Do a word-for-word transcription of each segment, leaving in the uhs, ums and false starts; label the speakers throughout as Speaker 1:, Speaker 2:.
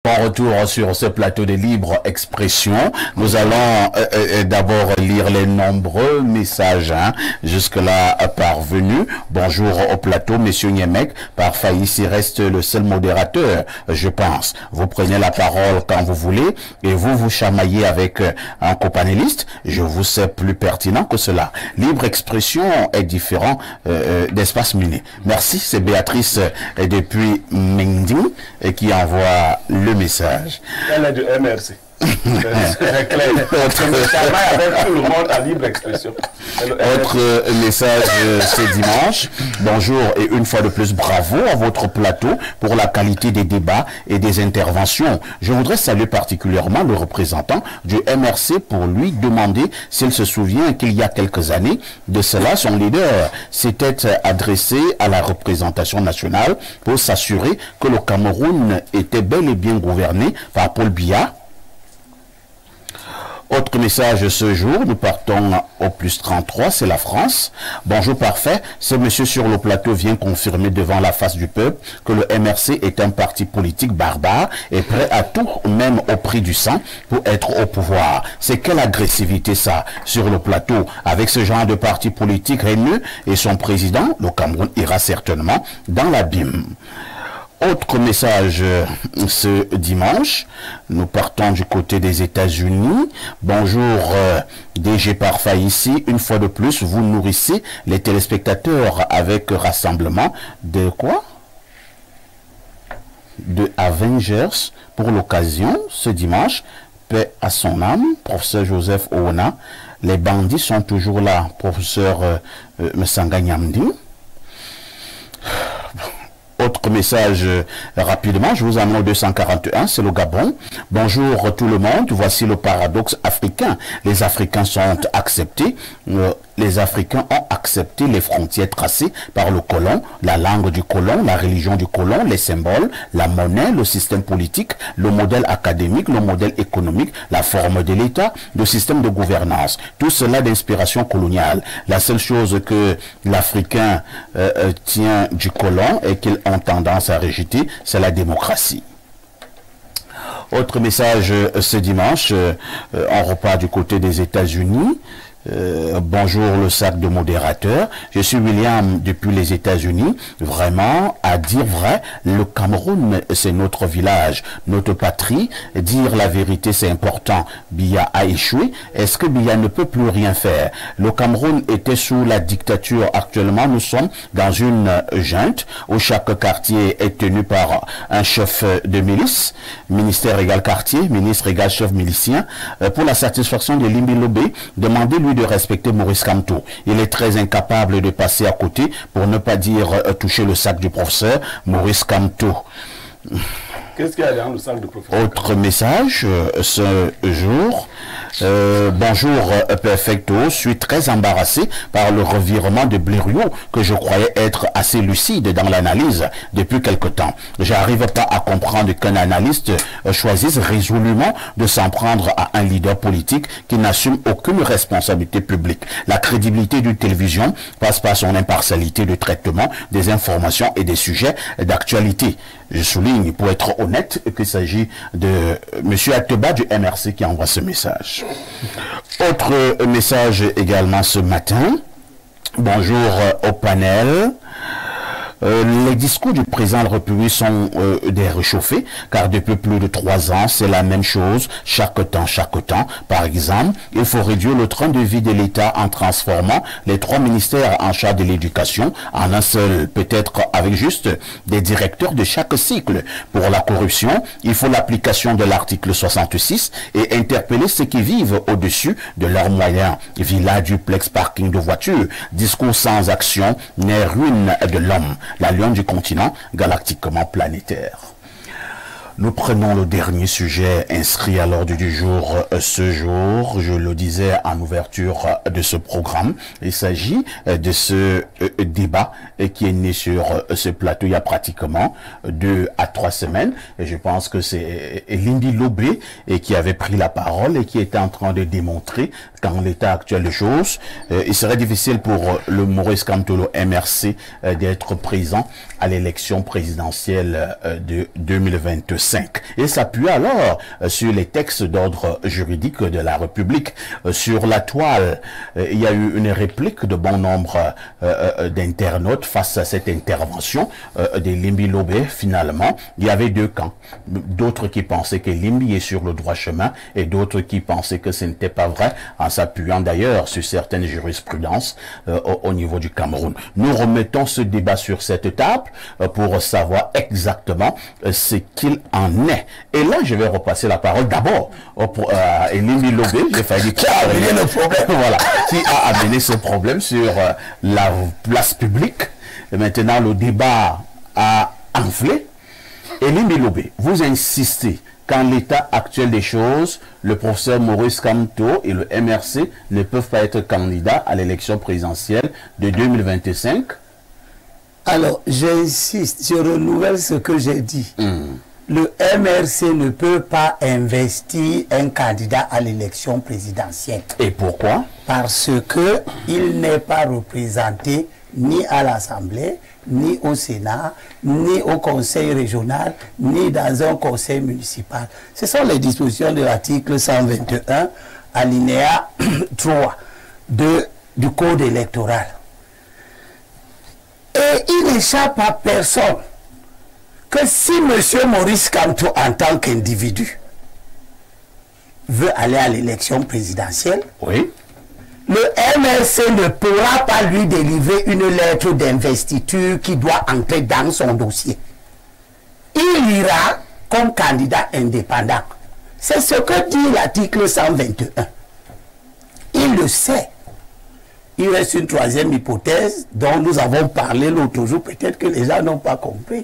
Speaker 1: En retour sur ce plateau de libre expression, nous allons euh, euh, d'abord lire les nombreux messages hein, jusque-là parvenus. Bonjour au plateau, Monsieur Niemek. Par Faïs, il reste le seul modérateur, je pense. Vous prenez la parole quand vous voulez et vous vous chamaillez avec un copanéliste. Je vous sais plus pertinent que cela. Libre expression est différent euh, d'espace miné. Merci, c'est Béatrice euh, depuis Mingding et qui envoie le message.
Speaker 2: Elle est de M R C. C'est clair. Avec tout le monde à libre expression.
Speaker 1: Autre message ce dimanche. Bonjour et une fois de plus bravo à votre plateau pour la qualité des débats et des interventions. Je voudrais saluer particulièrement le représentant du M R C pour lui demander s'il se souvient qu'il y a quelques années de cela, son leader s'était adressé à la représentation nationale pour s'assurer que le Cameroun était bel et bien gouverné par Paul Biya. Autre message ce jour, nous partons au plus trente-trois, c'est la France. Bonjour parfait, ce monsieur sur le plateau vient confirmer devant la face du peuple que le M R C est un parti politique barbare et prêt à tout, même au prix du sang, pour être au pouvoir. C'est quelle agressivité ça, sur le plateau, avec ce genre de parti politique haineux et son président, le Cameroun ira certainement dans l'abîme. Autre message ce dimanche, nous partons du côté des États-Unis. Bonjour euh, D G Parfait ici, une fois de plus, vous nourrissez les téléspectateurs avec rassemblement de quoi? De Avengers pour l'occasion, ce dimanche, paix à son âme, professeur Joseph Oona. Les bandits sont toujours là, professeur euh, euh, Msanga Nyamdi. Autre message euh, rapidement, je vous amène au deux cent quarante et un, c'est le Gabon. Bonjour tout le monde, voici le paradoxe africain. Les Africains sont acceptés, euh, les Africains ont accepté les frontières tracées par le colon, la langue du colon, la religion du colon, les symboles, la monnaie, le système politique, le modèle académique, le modèle économique, la forme de l'État, le système de gouvernance. Tout cela d'inspiration coloniale. La seule chose que l'Africain euh, tient du colon et qu'il ont tendance à rejeter, c'est la démocratie. Autre message euh, ce dimanche, euh, on repart du côté des États-Unis. Euh, bonjour le sac de modérateurs, je suis William depuis les États-Unis. Vraiment, à dire vrai, le Cameroun c'est notre village, notre patrie. Dire la vérité c'est important. Biya a échoué. Est-ce que Biya ne peut plus rien faire? Le Cameroun était sous la dictature. Actuellement nous sommes dans une junte où chaque quartier est tenu par un chef de milice. Ministère égal quartier, ministre égal chef milicien. Euh, pour la satisfaction de Limbi Lobé, demandez-lui de respecter Maurice Kamto. Il est très incapable de passer à côté, pour ne pas dire euh, toucher le sac du professeur Maurice Kamto.
Speaker 2: Qu'est-ce qu'il y a dans le sac du professeur?
Speaker 1: Autre message euh, ce jour. Euh, bonjour euh, Perfecto, je suis très embarrassé par le revirement de Blériot que je croyais être assez lucide dans l'analyse depuis quelque temps. J'arrive pas à comprendre qu'un analyste euh, choisisse résolument de s'en prendre à un leader politique qui n'assume aucune responsabilité publique. La crédibilité d'une télévision passe par son impartialité de traitement des informations et des sujets d'actualité. Je souligne pour être honnête qu'il s'agit de euh, M. Ateba du M R C qui envoie ce message. Autre message également ce matin. Bonjour euh, au panel. Euh, les discours du président de la République sont euh, des réchauffés, car depuis plus de trois ans, c'est la même chose, chaque temps, chaque temps. Par exemple, il faut réduire le train de vie de l'État en transformant les trois ministères en charge de l'éducation en un seul, peut-être avec juste des directeurs de chaque cycle. Pour la corruption, il faut l'application de l'article soixante-six et interpeller ceux qui vivent au-dessus de leurs moyens. Villa, duplex, parking de voitures, discours sans action n'est ruine de l'homme. La lionne du continent galactiquement planétaire. Nous prenons le dernier sujet inscrit à l'ordre du jour euh, ce jour. Je le disais en ouverture euh, de ce programme. Il s'agit euh, de ce euh, débat euh, qui est né sur euh, ce plateau il y a pratiquement deux à trois semaines. Et je pense que c'est euh, Lindy Lobé euh, qui avait pris la parole et qui était en train de démontrer qu'en l'état actuel des choses, euh, il serait difficile pour euh, le Maurice Kamto, le M R C, euh, d'être présent à l'élection présidentielle euh, de deux mille vingt-cinq. cinq. Et s'appuie alors euh, sur les textes d'ordre juridique de la République. Euh, sur la toile, euh, il y a eu une réplique de bon nombre euh, euh, d'internautes face à cette intervention euh, de Limbi Lobé. Finalement, il y avait deux camps. D'autres qui pensaient que Limbi est sur le droit chemin et d'autres qui pensaient que ce n'était pas vrai, en s'appuyant d'ailleurs sur certaines jurisprudences euh, au, au niveau du Cameroun. Nous remettons ce débat sur cette table euh, pour savoir exactement euh, ce qu'il en est. Et là, je vais repasser la parole d'abord euh, à Limbi Lobé, j'ai failli
Speaker 3: qui a amené le problème,
Speaker 1: voilà, qui a amené ce problème sur euh, la place publique. Et maintenant, le débat a enflé. Et Limbi Lobé, vous insistez qu'en l'état actuel des choses, le professeur Maurice Kamto et le M R C ne peuvent pas être candidats à l'élection présidentielle de deux mille vingt-cinq.
Speaker 3: Alors, j'insiste, je renouvelle ce que j'ai dit.
Speaker 1: Mm.
Speaker 3: Le M R C ne peut pas investir un candidat à l'élection présidentielle.
Speaker 1: Et pourquoi?
Speaker 3: Parce que il n'est pas représenté ni à l'Assemblée, ni au Sénat, ni au Conseil régional, ni dans un conseil municipal. Ce sont les dispositions de l'article cent vingt et un, alinéa trois de, du Code électoral. Et il n'échappe à personne que si M. Maurice Kamto, en tant qu'individu, veut aller à l'élection présidentielle,
Speaker 1: oui,
Speaker 3: le M R C ne pourra pas lui délivrer une lettre d'investiture qui doit entrer dans son dossier. Il ira comme candidat indépendant. C'est ce que dit l'article cent vingt et un. Il le sait. Il reste une troisième hypothèse dont nous avons parlé l'autre jour. Peut-être que les gens n'ont pas compris.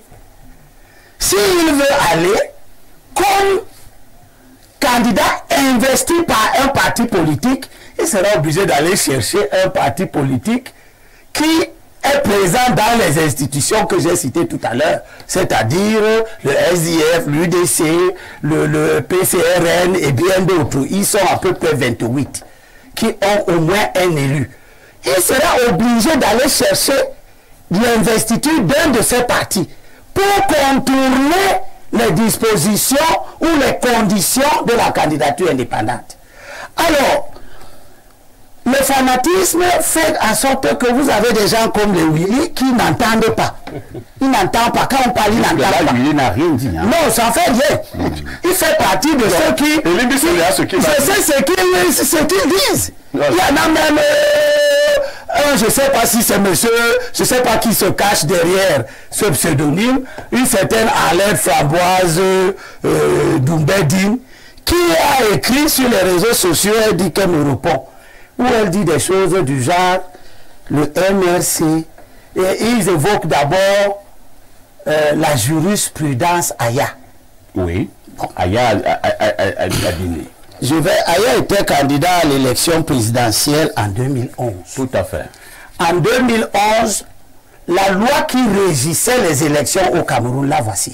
Speaker 3: S'il veut aller comme candidat investi par un parti politique, il sera obligé d'aller chercher un parti politique qui est présent dans les institutions que j'ai citées tout à l'heure, c'est-à-dire le S D F, l'U D C, le, le P C R N et bien d'autres. Ils sont à peu près vingt-huit qui ont au moins un élu. Il sera obligé d'aller chercher l'investiture d'un de ces partis pour contourner les dispositions ou les conditions de la candidature indépendante. Alors, le fanatisme fait en sorte que vous avez des gens comme les Willy qui n'entendent pas. Ils n'entendent pas. Quand on parle, ils n'entendent pas.
Speaker 1: Willy n'a rien dit. Hein.
Speaker 3: Non, ça fait rien. Il fait partie de non. ceux qui...
Speaker 2: C'est
Speaker 3: ce qu'ils disent. Non. Il y en a même... Euh, je ne sais pas si c'est monsieur... Je ne sais pas qui se cache derrière ce pseudonyme. Une certaine Alain Framboise euh, Doumbedine qui a écrit sur les réseaux sociaux, elle dit qu'elle me répond. Où elle dit des choses du genre le M R C, et ils évoquent d'abord euh, la jurisprudence Aya.
Speaker 1: Oui, bon. Aya a, a, a, a dit.
Speaker 3: Je vais, Aya était candidat à l'élection présidentielle en deux mille onze.
Speaker 1: Tout à fait.
Speaker 3: En deux mille onze, la loi qui régissait les élections au Cameroun, la voici.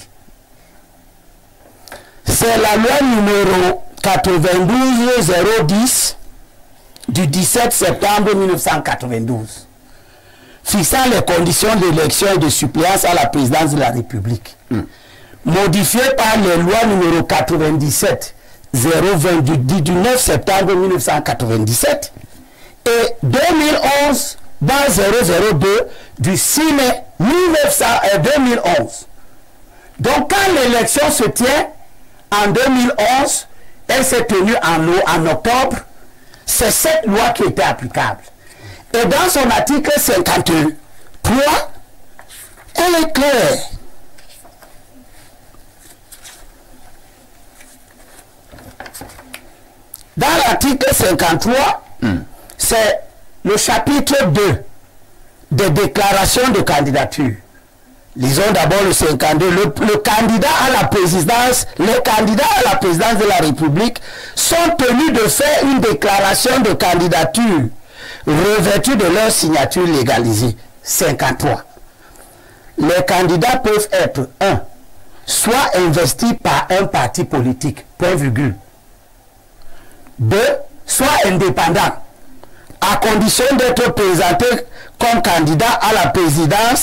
Speaker 3: C'est la loi numéro quatre-vingt-douze zéro dix du dix-sept septembre mille neuf cent quatre-vingt-douze, fixant les conditions d'élection et de suppléance à la présidence de la République, mm. modifiée par les lois numéro quatre-vingt-dix-sept zéro vingt du neuf septembre mille neuf cent quatre-vingt-dix-sept et deux mille onze zéro zéro deux du six mai deux mille onze. Donc quand l'élection se tient en deux mille onze, elle s'est tenue en, en octobre. C'est cette loi qui était applicable. Et dans son article cinquante-trois, elle est claire. Dans l'article cinquante-trois, mm. c'est le chapitre deux des déclarations de candidature. Lisons d'abord le cinquante-deux. Le, le candidat à la présidence, les candidats à la présidence de la République sont tenus de faire une déclaration de candidature revêtue de leur signature légalisée. cinquante-trois. Les candidats peuvent être un. Soit investis par un parti politique, point virgule. deux. Soit indépendants, à condition d'être présentés comme candidat à la présidence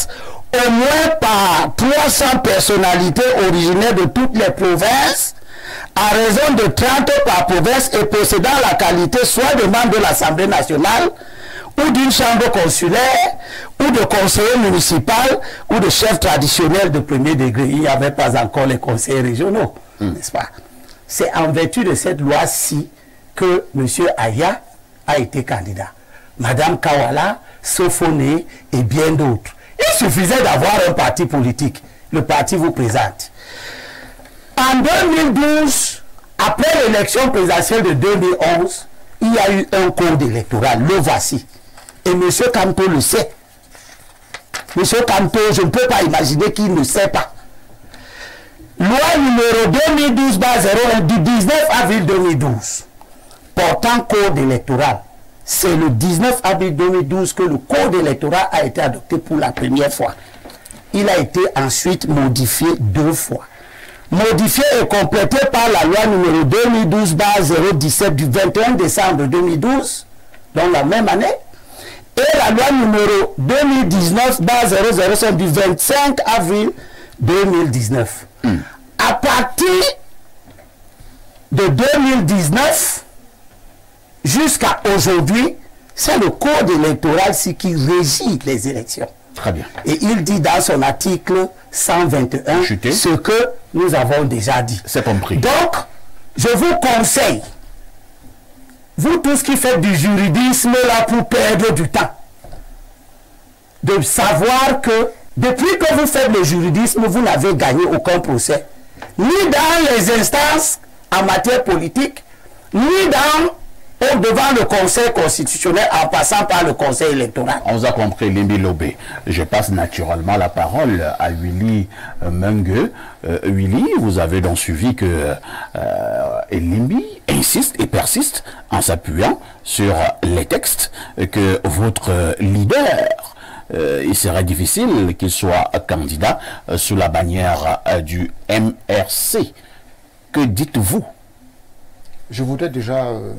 Speaker 3: au moins par trois cents personnalités originaires de toutes les provinces, à raison de trente par province et possédant la qualité soit de membre de l'Assemblée nationale, ou d'une chambre consulaire, ou de conseiller municipal, ou de chef traditionnel de premier degré. Il n'y avait pas encore les conseillers régionaux, mmh. n'est-ce pas? C'est en vertu de cette loi-ci que M. Aya a été candidat. Madame Kawala, Sophoné et bien d'autres. Il suffisait d'avoir un parti politique. Le parti vous présente. En deux mille douze, après l'élection présidentielle de deux mille onze, il y a eu un code électoral. Le voici. Et M. Kanto le sait. M. Kanto, je ne peux pas imaginer qu'il ne sait pas. Loi numéro deux mille douze zéro un du dix-neuf avril deux mille douze portant code électoral. C'est le dix-neuf avril deux mille douze que le code électoral a été adopté pour la première fois. Il a été ensuite modifié deux fois. Modifié et complété par la loi numéro deux mille douze zéro dix-sept du vingt et un décembre deux mille douze, donc la même année, et la loi numéro deux mille dix-neuf zéro zéro cinq du vingt-cinq avril deux mille dix-neuf. Mm. À partir de deux mille dix-neuf jusqu'à aujourd'hui, c'est le code électoral qui régit les élections.
Speaker 1: Très bien.
Speaker 3: Et il dit dans son article cent vingt et un Chuté. Ce que nous avons déjà dit.
Speaker 1: C'est compris.
Speaker 3: Donc, je vous conseille, vous tous qui faites du juridisme là pour perdre du temps, de savoir que depuis que vous faites le juridisme, vous n'avez gagné aucun procès. Ni dans les instances en matière politique, ni dans ou devant le Conseil constitutionnel en passant par le Conseil électoral.
Speaker 1: On vous a compris, Limbi Lobé. Je passe naturellement la parole à Willy Mengue. Euh, Willy, vous avez donc suivi que euh, Limbi insiste et persiste en s'appuyant sur les textes que votre leader, euh, il serait difficile qu'il soit candidat euh, sous la bannière euh, du M R C. Que dites-vous?
Speaker 4: Je voudrais déjà... Euh...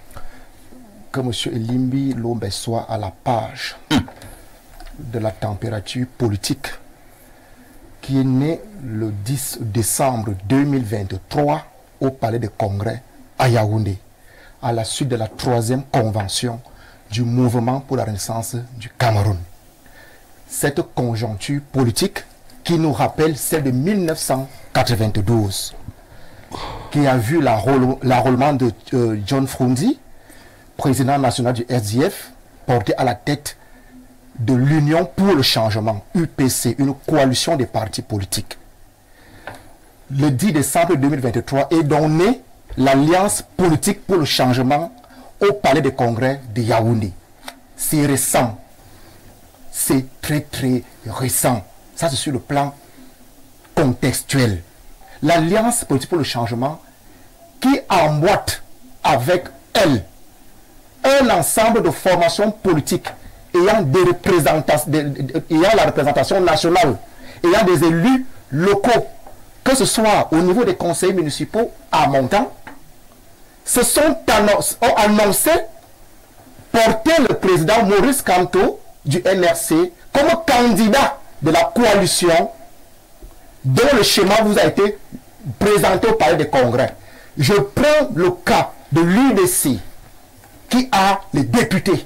Speaker 4: que M. Limbi Lobé soit à la page mmh. de la température politique qui est née le dix décembre deux mille vingt-trois au Palais des Congrès à Yaoundé, à la suite de la troisième convention du Mouvement pour la Renaissance du Cameroun. Cette conjoncture politique qui nous rappelle celle de mille neuf cent quatre-vingt-douze, qui a vu l'enrôlement de euh, John Frunzi, président national du S D F, porté à la tête de l'Union pour le changement, U P C, une coalition des partis politiques. Le dix décembre deux mille vingt-trois est donc née l'Alliance politique pour le changement au Palais des Congrès de Yaoundé. C'est récent. C'est très très récent. Ça, c'est sur le plan contextuel. L'Alliance politique pour le changement qui emboîte avec elle un ensemble de formations politiques ayant, des représentants, des, des, ayant la représentation nationale, ayant des élus locaux, que ce soit au niveau des conseils municipaux à montant, se sont annoncé, ont annoncé porter le président Maurice Kanto du N R C comme candidat de la coalition dont le schéma vous a été présenté au Palais des Congrès. Je prends le cas de l'U D C qui a les députés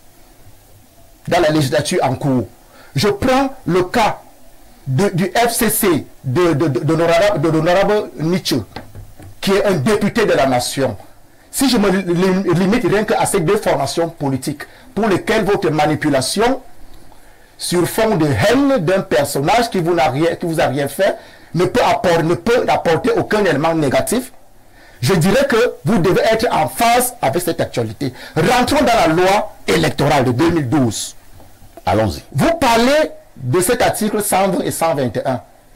Speaker 4: dans la législature en cours. Je prends le cas de, du F C C de, de, de, de, de l'honorable Nietzsche, qui est un député de la nation. Si je me limite rien qu'à ces deux formations politiques, pour lesquelles votre manipulation sur fond de haine d'un personnage qui vous n'a rien, qui vous a rien fait, ne peut apporter, ne peut apporter aucun élément négatif, je dirais que vous devez être en phase avec cette actualité. Rentrons dans la loi électorale de deux mille douze.
Speaker 1: Allons-y.
Speaker 4: Vous parlez de cet article cent vingt et cent vingt et un.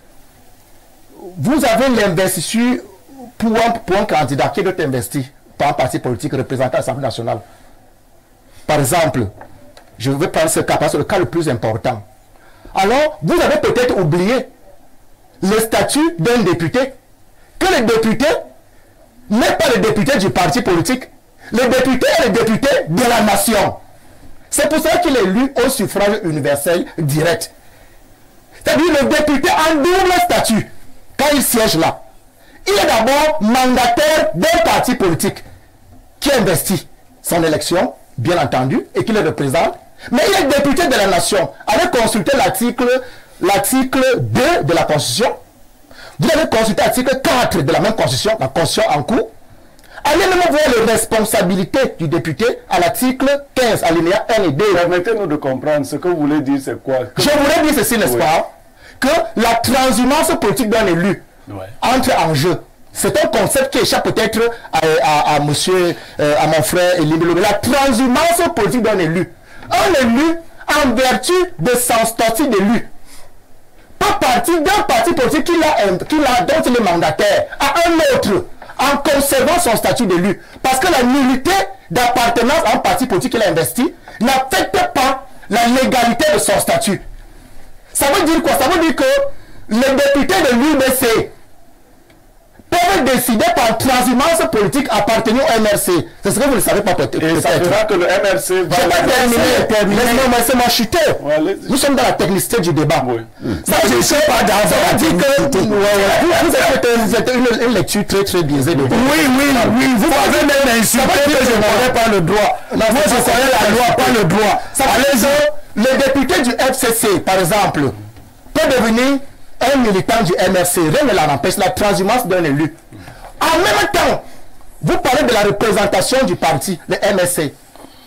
Speaker 4: Vous avez l'investiture pour un, pour un candidat qui doit investir par un parti politique représentant l'Assemblée nationale. Par exemple, je vais prendre ce cas parce que c'est le cas le plus important. Alors, vous avez peut-être oublié le statut d'un député. Que le député n'est pas le député du parti politique. Le député est le député de la nation. C'est pour ça qu'il est élu au suffrage universel direct. C'est-à-dire le député en double statut, quand il siège là, il est d'abord mandataire d'un parti politique qui investit son élection, bien entendu, et qui le représente, mais il est député de la nation. Allez consulter l'article l'article deux de la Constitution. Vous avez consulté l'article quatre de la même Constitution, la Constitution en cours. Allez même voir les responsabilités du député à l'article quinze, alinéa un et deux.
Speaker 2: Permettez-nous de comprendre ce que vous voulez dire, c'est quoi?
Speaker 4: Je voulais dire ceci, n'est-ce
Speaker 2: Oui.
Speaker 4: pas? Que la transhumance politique d'un élu
Speaker 2: Ouais.
Speaker 4: entre en jeu. C'est un concept qui échappe peut-être à, à, à monsieur, euh, à mon frère Elie Lobé. La transhumance politique d'un élu. Un élu, en vertu de son statut d'élu, pas parti d'un parti politique qu'il a, qu'il a, dont il est mandataire, à un autre, en conservant son statut d'élu. Parce que la nullité d'appartenance à un parti politique qu'il a investi n'affecte pas la légalité de son statut. Ça veut dire quoi? Ça veut dire que les députés de l'U D C peuvent décider par transhumance politique appartenir au M R C. C'est ce que vous ne savez pas peut-être.
Speaker 2: Et ça fera que le M R C va...
Speaker 4: Je vais pas terminer, terminer. Laissez-moi laissez chuter.
Speaker 2: Ouais,
Speaker 4: Nous sommes dans la technicité du débat.
Speaker 2: Oui.
Speaker 4: Ça, je ne sais pas dans ça veut dire que ouais, ouais, vous avez fait une, une lecture très très biaisée de vous.
Speaker 3: Oui, oui, oui, vous m'avez même insulté que je n'aurais pas le droit. Moi, je connais la loi, pas le droit.
Speaker 4: Allez-y, le député du F C C, par exemple, peut devenir un militant du M R C. Rien ne l'en empêche, la transhumance d'un élu. En même temps, vous parlez de la représentation du parti, le M R C.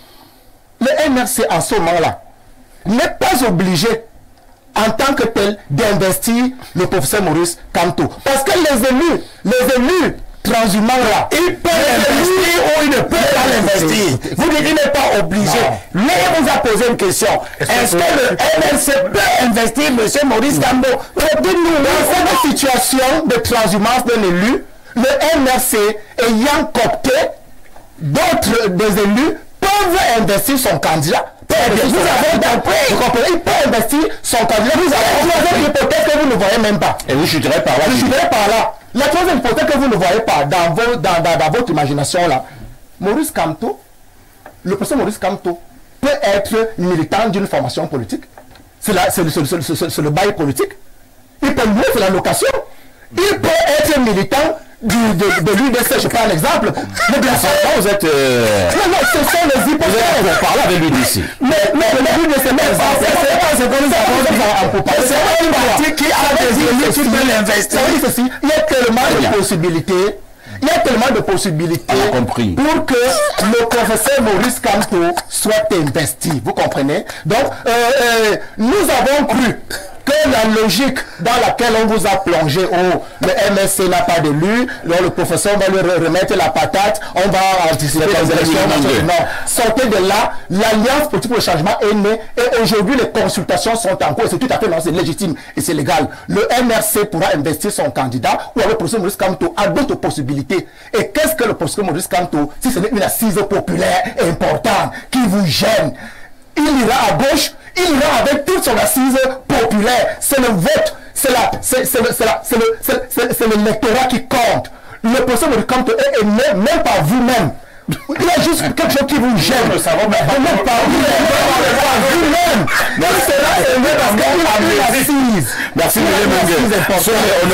Speaker 4: Le M R C, en ce moment-là, n'est pas obligé, en tant que tel, d'investir le professeur Maurice Kamto. Parce que les élus, les élus transhumants là,
Speaker 3: Il peut investir ou il ne peut pas l'investir. Vous dites qu'il n'est pas obligé. Mais il vous a posé une question. Est-ce que le M R C peut investir M. Maurice Kamto? Dites-nous.
Speaker 4: Dans cette situation de transhumance d'un élu, le M R C ayant coopté d'autres des élus peuvent investir son candidat. Vous avez compris. Vous comprenez? Il peut investir son candidat. Vous avez une hypothèse que vous ne voyez même pas.
Speaker 1: Et vous chuterez par là.
Speaker 4: Je chuterai par là. La troisième hypothèse que vous ne voyez pas dans, vos, dans, dans, dans votre imagination là, Maurice Kamto, le professeur Maurice Kamto peut être militant d'une formation politique. C'est le, le bail politique. Il peut louer, c'est la location. Il peut être militant du, de, de l'U D C, je prends un exemple. Mais bien sûr,
Speaker 1: Vous êtes... Euh...
Speaker 4: non, non, ce sont les hypothèses.
Speaker 1: Vous parlez avec l'U D C.
Speaker 4: Mais, mais l'U D C, même pas, c'est pas ce que nous avons pour parler. C'est un parti qui a des élus qui peut l'investir. Ça veut dire ceci, il y a tellement de possibilités. Il y a tellement de possibilités
Speaker 1: compris.
Speaker 4: pour que le professeur Maurice Kamto soit investi. Vous comprenez? Donc, euh, euh, nous avons cru que la logique dans laquelle on vous a plongé, oh, le M S C n'a pas d'élu, le professeur va lui remettre la patate, on va anticiper les élections. Non, sortez de là, l'Alliance politique pour le changement est née et aujourd'hui les consultations sont en cours. C'est tout à fait non, c'est légitime et c'est légal. Le M R C pourra investir son candidat ou avec le professeur Maurice Kamto a d'autres possibilités. Et qu'est-ce que le professeur Maurice Kamto, si ce n'est une assise populaire importante qui vous gêne? Il ira à gauche, il ira avec toute son assise populaire. C'est le vote, c'est le lectorat qui compte. Le professeur Maurice Kamto est aimé même par vous-même. Il y a juste quelque chose qui vous gêne. Nous ne savons même pas vous-même. Mais c'est aimé parce qu'il a une assise.
Speaker 1: Merci, Sur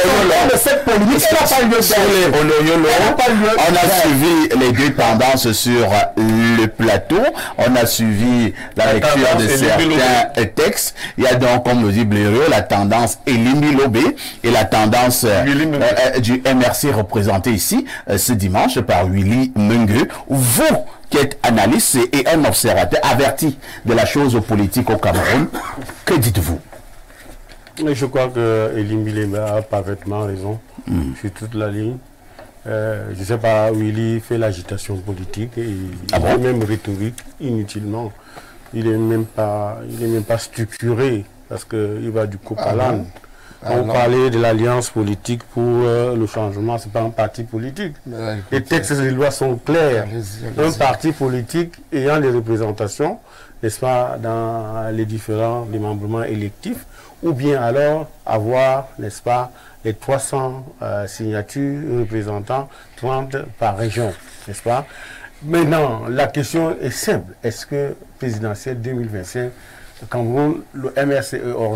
Speaker 1: on a suivi les deux tendances sur le plateau. On a suivi la lecture de certains textes. Il y a donc, comme le dit Blériot, la tendance Elie Lobé et la tendance euh, du M R C représentée ici euh, ce dimanche par Willy Mungue. Vous qui êtes analyste et un observateur averti de la chose politique au Cameroun, que dites-vous?
Speaker 2: Je crois que Elie Lobé a parfaitement raison mm. sur toute la ligne. Euh, je ne sais pas, Willy fait l'agitation politique et
Speaker 1: ah
Speaker 2: il
Speaker 1: bon?
Speaker 2: est même rhétorique inutilement. Il n'est même pas, il est même pas structuré parce qu'il va du coq à l'âne. On parlait de l'alliance politique pour euh, le changement, ce n'est pas un parti politique. Euh, les textes et les lois sont clairs. Allez-y, allez-y. Un parti politique ayant les représentations, n'est-ce pas, dans les différents démembrements électifs, ou bien alors avoir, n'est-ce pas, les trois cents euh, signatures représentant trente par région, n'est-ce pas? Maintenant, la question est simple. Est-ce que présidentielle deux mille vingt-cinq, le Cameroun, le M R C est hors jeu?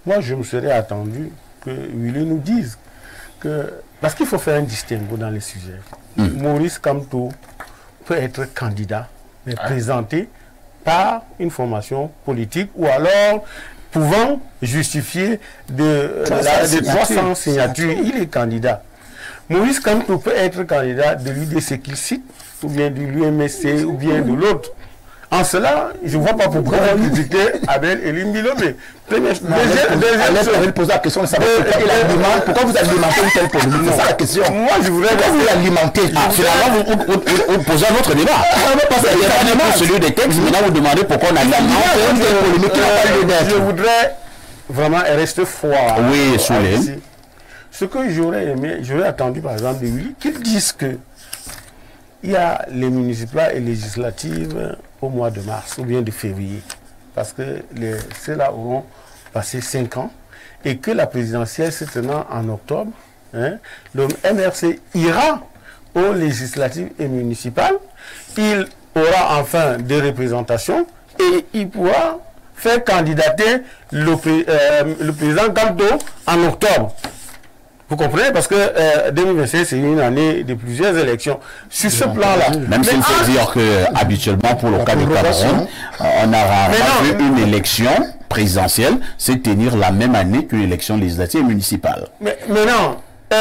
Speaker 2: moi je me serais attendu que Willy nous dise que, parce qu'il faut faire un distinguo dans les sujets. Mm. Maurice Kamto peut être candidat, mais ah. présenté par une formation politique ou alors pouvant justifier de, la, de trois cents signatures. Il est candidat. Maurice Kamto peut être candidat de l'U D C qu'il cite, ou bien de l'U M S C, ou bien de l'autre. En cela, je ne vois pas pourquoi vous critiquez Abel Elimbi Lobé.
Speaker 4: Deuxième poser la question de savoir pourquoi il alimente, pourquoi vous alimentez une telle polémique. C'est ça la question.
Speaker 2: Moi, je voudrais.
Speaker 4: Pourquoi vous l'alimentez?
Speaker 1: Ah, finalement, vous, vous, vous, vous posez un autre débat. Ah, parce qu'il y a pas celui des textes, maintenant vous demandez pourquoi on alimente une telle polémique qui n'a pas lieu d'être.
Speaker 2: Je voudrais vraiment rester froid.
Speaker 1: Oui, Soulé.
Speaker 2: Ce que j'aurais aimé, j'aurais attendu par exemple de lui, qu'ils disent que il y a les municipales et législatives au mois de mars ou bien de février. Parce que ceux-là auront passé cinq ans et que la présidentielle se tenant en octobre, hein, le M R C ira aux législatives et municipales. Il aura enfin des représentations et il pourra faire candidater le, euh, le président Kamto en octobre. Vous comprenez? Parce que euh, deux mille vingt-cinq, c'est une année de plusieurs élections. Sur ce plan-là.
Speaker 1: Même s'il faut en... dire que habituellement, pour le cas du Cameroun, on aura vu une élection présidentielle se tenir la même année qu'une élection législative et municipale.
Speaker 2: Mais maintenant, euh,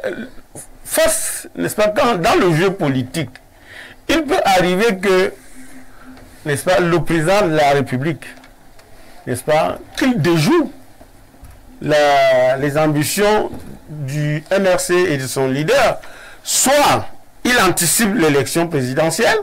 Speaker 2: face, n'est-ce pas, dans, dans le jeu politique, il peut arriver que, n'est-ce pas, le président de la République, n'est-ce pas, qu'il déjoue la, les ambitions du M R C et de son leader, soit il anticipe l'élection présidentielle,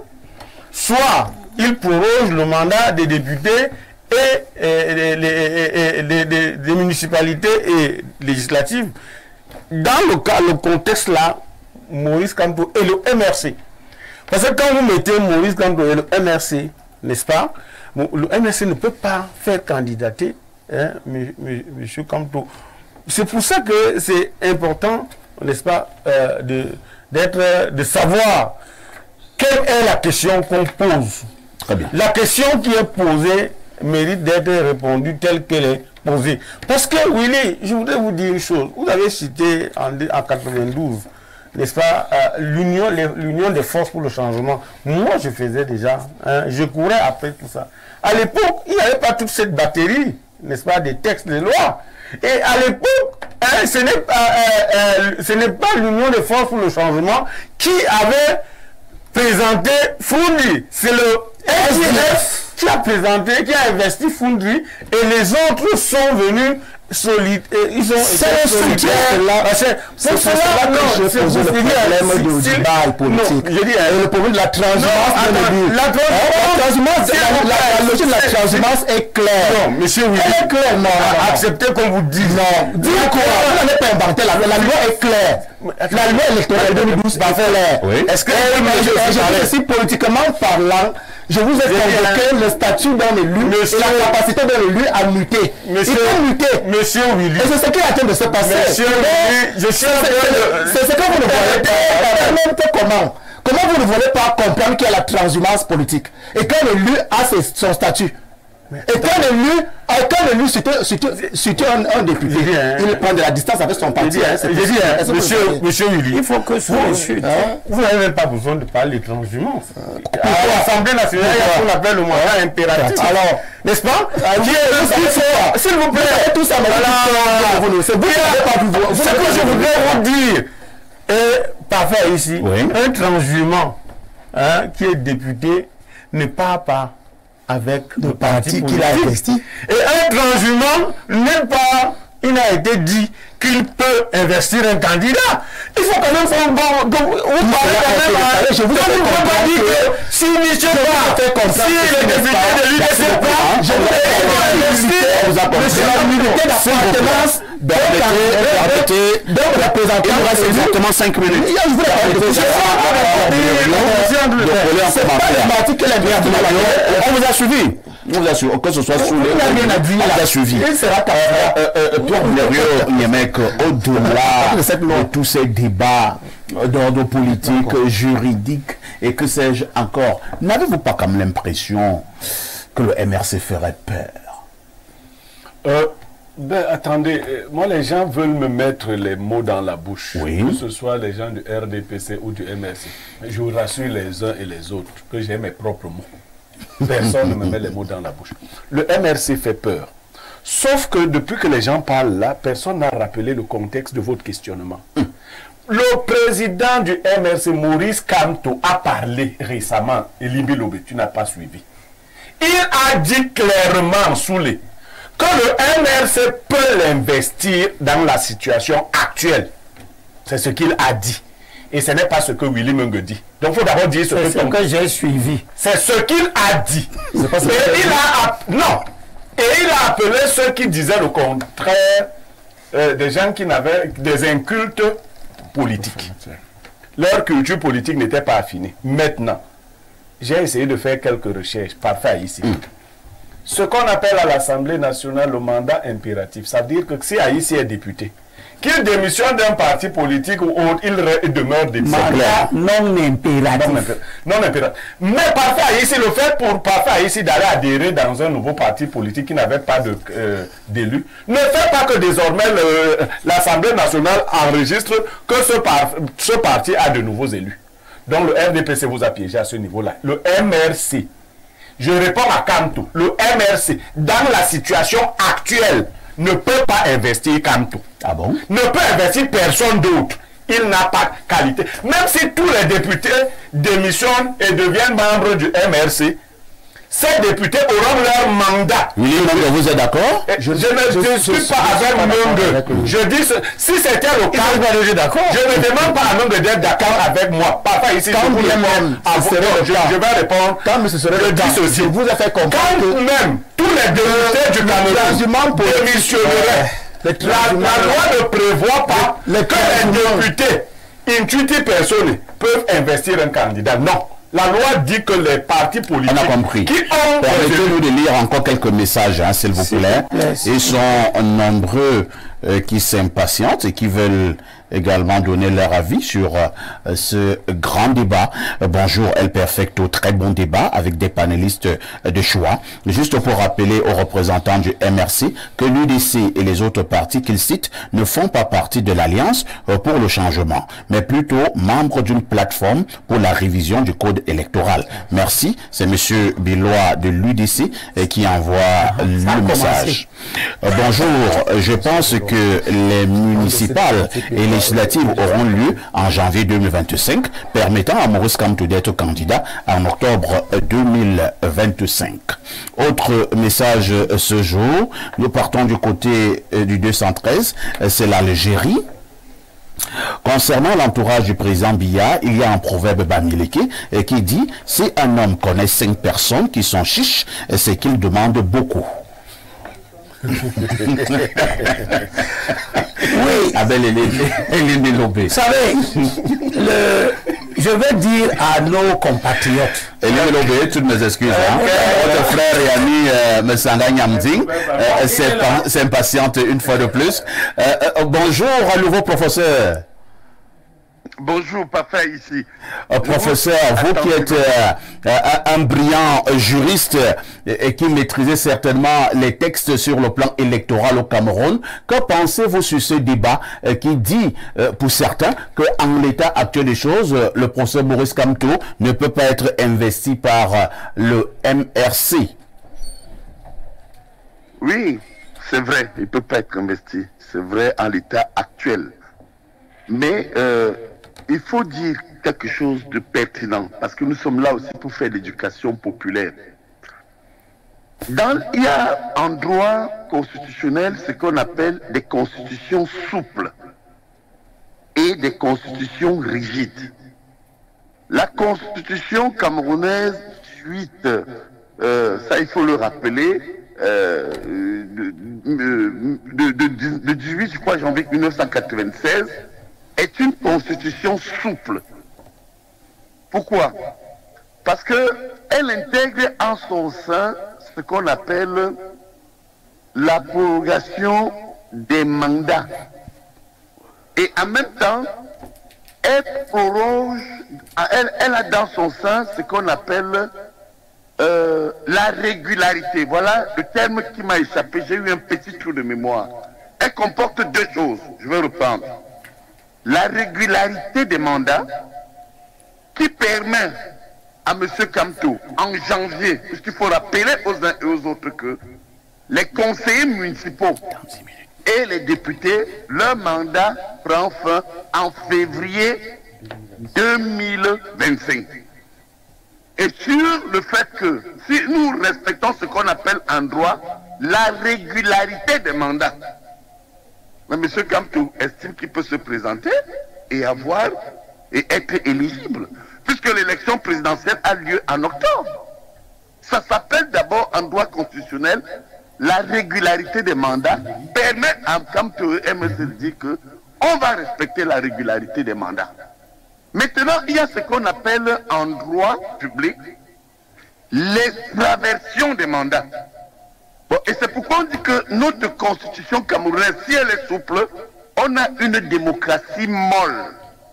Speaker 2: soit il proroge le mandat des députés et, et, et, et des, des municipalités et législatives. Dans le cas, le contexte là, Maurice Kamto et le M R C. Parce que quand vous mettez Maurice Kamto et le M R C, n'est-ce pas, le M R C ne peut pas faire candidater hein, M. Kamto. C'est pour ça que c'est important, n'est-ce pas, euh, de, d'être, de savoir quelle est la question qu'on pose.
Speaker 1: Très bien.
Speaker 2: La question qui est posée mérite d'être répondue telle qu'elle est posée. Parce que, Willy, je voudrais vous dire une chose. Vous avez cité en, en quatre-vingt-douze, n'est-ce pas, euh, l'union, l'union des forces pour le changement. Moi, je faisais déjà, hein, je courais après tout ça. À l'époque, il n'y avait pas toute cette batterie, n'est-ce pas, des textes, des lois. Et à l'époque, hein, ce n'est pas, euh, euh, ce n'est pas l'Union des forces pour le changement qui avait présenté Foundry. C'est le S D F qui a présenté, qui a investi Foundry et les autres sont venus solides. Ils ont
Speaker 4: c'est solidaires. C'est pour cela que je pose le problème du débat politique.
Speaker 2: Je dis,
Speaker 4: le problème de la transhumance. La transhumance, la logique de la transhumance est claire.
Speaker 2: Non, monsieur Willy.
Speaker 4: Elle est claire, non.
Speaker 2: Acceptez qu'on vous dise.
Speaker 4: Non. Dire quoi? On n'a pas inventé la loi. La loi est claire. La loi électorale de deux mille douze va faire l'air.
Speaker 2: Est-ce que
Speaker 4: je suis politiquement parlant? Je vous ai convoqué le statut d'un élu et la capacité d'un élu à muter.
Speaker 2: Monsieur,
Speaker 4: il peut muter.
Speaker 2: Monsieur Willy.
Speaker 4: Et c'est ce qui est en train de se passer.
Speaker 2: Monsieur Willy, je suis
Speaker 4: c'est ce que vous ne voyez pas. Comment Comment vous ne voulez pas comprendre qu'il y a la transhumance politique et qu'un élu a ses, son statut? Et qu'un élu, qu'un élu, c'était un, un député, dit, hein, il prend de la distance avec son parti.
Speaker 2: J'ai dit, dit hein, monsieur, monsieur Willy, il faut que ce
Speaker 4: vous,
Speaker 2: hein, vous n'avez même pas besoin de parler de transhumance. À l'Assemblée nationale, il y a ce qu'on appelle le moyen impératif. Alors, n'est-ce pas? S'il vous plaît, tout ça, c'est vous ce que je voudrais vous dire est parfait ici.
Speaker 1: Oui.
Speaker 2: Un transhumant hein, qui est député ne part pas avec
Speaker 4: le parti qu'il a investi.
Speaker 2: Et un transhumant, nulle part, il n'a été dit qu'il peut investir un candidat. Il faut quand même faire un bon... Donc, vous parlez quand même... Je vous ai pas dit que si Michel Ba, si le député de l'U D C pas, je vais investir
Speaker 1: l'appartenance donc le représentant reste exactement cinq minutes.
Speaker 4: Je voulais parler de tout ça.
Speaker 1: On vous a suivi. On vous a suivi. Que ce soit sous les... On vous a suivi.
Speaker 4: Il sera
Speaker 1: toi, Blériot Niémec, au-delà de tous ces débats d'ordre politique, juridique et que sais-je encore, n'avez-vous pas comme l'impression que le M R C ferait peur?
Speaker 2: Euh,
Speaker 5: Ben, attendez, euh, moi les gens veulent me mettre les mots dans la bouche,
Speaker 1: oui.
Speaker 5: que ce soit les gens du R D P C ou du M R C. Mais je vous rassure les uns et les autres que j'ai mes propres mots. Personne ne me met les mots dans la bouche. Le M R C fait peur. Sauf que depuis que les gens parlent là, personne n'a rappelé le contexte de votre questionnement. Hum. Le président du M R C, Maurice Kamto, a parlé récemment, et Limbi Lobé, tu n'as pas suivi. Il a dit clairement, sous les que le M R C peut l'investir dans la situation actuelle. C'est ce qu'il a dit. Et ce n'est pas ce que Willy Mung dit. Donc il faut d'abord dire ce que,
Speaker 3: ce que j'ai suivi.
Speaker 5: C'est ce qu'il a dit.
Speaker 3: Pas ce
Speaker 5: et il a, non. Et il a appelé ceux qui disaient le contraire, euh, des gens qui n'avaient des incultes politiques. Leur culture politique n'était pas affinée. Maintenant, j'ai essayé de faire quelques recherches, parfait ici. Mm. Ce qu'on appelle à l'Assemblée nationale le mandat impératif, ça veut dire que si Haïti est député, qu'il démissionne d'un parti politique ou autre, il demeure député.
Speaker 3: Mandat non impératif.
Speaker 5: Non impératif. Mais parfait ici, le fait pour parfait ici d'aller adhérer dans un nouveau parti politique qui n'avait pas d'élu, euh, ne fait pas que désormais l'Assemblée nationale enregistre que ce, par, ce parti a de nouveaux élus. Donc le R D P C vous a piégé à ce niveau-là. Le M R C, je réponds à Kamto, le M R C, dans la situation actuelle, ne peut pas investir Kamto.
Speaker 1: Ah bon?
Speaker 5: Ne peut investir personne d'autre. Il n'a pas de qualité. Même si tous les députés démissionnent et deviennent membres du M R C, ces députés auront leur mandat.
Speaker 1: Oui, Mung, vous êtes d'accord?
Speaker 5: Je, je ne discute pas avec Mung. Je dis, ce, si c'était le cas, je ne demande pas à Mung d'être d'accord avec moi. Parfois ici,
Speaker 4: quand
Speaker 5: je,
Speaker 4: même,
Speaker 5: je, je, je vais répondre.
Speaker 4: Quand ce serait
Speaker 5: je
Speaker 4: le
Speaker 5: dis
Speaker 4: cas,
Speaker 5: ceci.
Speaker 4: je vous ai fait comprendre
Speaker 5: quand
Speaker 4: que
Speaker 5: même tous les députés du Cameroun démissionneraient. La, la loi ne prévoit pas
Speaker 4: les
Speaker 5: que les députés intuitifs personnels peuvent investir un candidat. Non. La loi dit que les partis politiques
Speaker 1: on a compris.
Speaker 5: Qui ont...
Speaker 1: Permettez-nous de lire encore quelques messages, hein, s'il vous plaît. Ils sont nombreux euh, qui s'impatientent et qui veulent également donner leur avis sur euh, ce grand débat. Euh, bonjour El Perfecto, très bon débat avec des panélistes euh, de choix. Juste pour rappeler aux représentants du M R C que l'U D C et les autres partis qu'ils citent ne font pas partie de l'Alliance euh, pour le changement, mais plutôt membres d'une plateforme pour la révision du code électoral. Merci, c'est Monsieur Bilois de l'U D C euh, qui envoie ah, le message. Euh, bonjour, je pense que les municipales et les législatives auront lieu en janvier deux mille vingt-cinq, permettant à Maurice Kamto d'être candidat en octobre deux mille vingt-cinq. Autre message ce jour, nous partons du côté du deux cent treize, c'est l'Algérie. Concernant l'entourage du président Biya, il y a un proverbe bamileke qui dit « Si un homme connaît cinq personnes qui sont chiches, c'est qu'il demande beaucoup ». Oui, Abel Eline Lobé.
Speaker 3: Vous savez, le, je vais dire à nos compatriotes.
Speaker 1: Eline Lobé, toutes mes excuses. Hein. Votre frère et ami euh, Messanga Nyamding euh, s'impatiente une fois de plus. Euh, euh, bonjour à nouveau professeur.
Speaker 6: Bonjour, parfait ici.
Speaker 1: Euh, professeur, vous qui êtes euh, un brillant juriste et qui maîtrisez certainement les textes sur le plan électoral au Cameroun, que pensez-vous sur ce débat euh, qui dit, euh, pour certains, qu'en l'état actuel des choses, euh, le professeur Maurice Kamto ne peut pas être investi par euh, le M R C?
Speaker 6: Oui, c'est vrai, il ne peut pas être investi. C'est vrai en l'état actuel. Mais... Euh, il faut dire quelque chose de pertinent, parce que nous sommes là aussi pour faire l'éducation populaire. Dans, il y a en droit constitutionnel ce qu'on appelle des constitutions souples et des constitutions rigides. La constitution camerounaise, suite, euh, ça il faut le rappeler, euh, de, de, de, de, de dix-huit, je crois, janvier mille neuf cent quatre-vingt-seize, est une constitution souple. Pourquoi? Parce qu'elle intègre en son sein ce qu'on appelle la prorogation des mandats. Et en même temps, elle proroge, elle, elle a dans son sein ce qu'on appelle euh, la régularité, voilà le terme qui m'a échappé, j'ai eu un petit trou de mémoire. Elle comporte deux choses, je vais reprendre. La régularité des mandats qui permet à M. Kamto, en janvier, puisqu'il faut rappeler aux uns et aux autres que les conseillers municipaux et les députés, leur mandat prend fin en février deux mille vingt-cinq. Et sur le fait que si nous respectons ce qu'on appelle en droit la régularité des mandats, mais M. Kamto estime qu'il peut se présenter et avoir et être éligible, puisque l'élection présidentielle a lieu en octobre. Ça s'appelle d'abord en droit constitutionnel la régularité des mandats, permet à Kamto et M S de dire que on va respecter la régularité des mandats. Maintenant, il y a ce qu'on appelle en droit public l'extraversion des mandats. Bon, et c'est pourquoi on dit que notre constitution camerounaise, si elle est souple, on a une démocratie molle.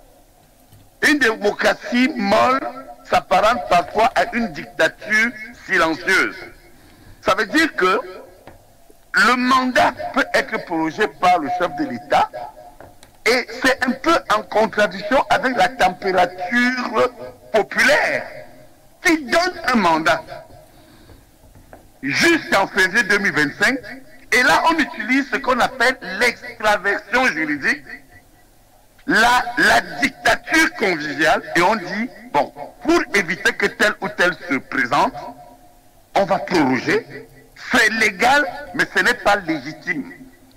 Speaker 6: Une démocratie molle s'apparente parfois à une dictature silencieuse. Ça veut dire que le mandat peut être prorogé par le chef de l'État et c'est un peu en contradiction avec la température populaire qui donne un mandat jusqu'en février deux mille vingt-cinq. Et là, on utilise ce qu'on appelle l'extraversion juridique, la, la dictature conviviale, et on dit, bon, pour éviter que tel ou tel se présente, on va proroger. C'est légal, mais ce n'est pas légitime.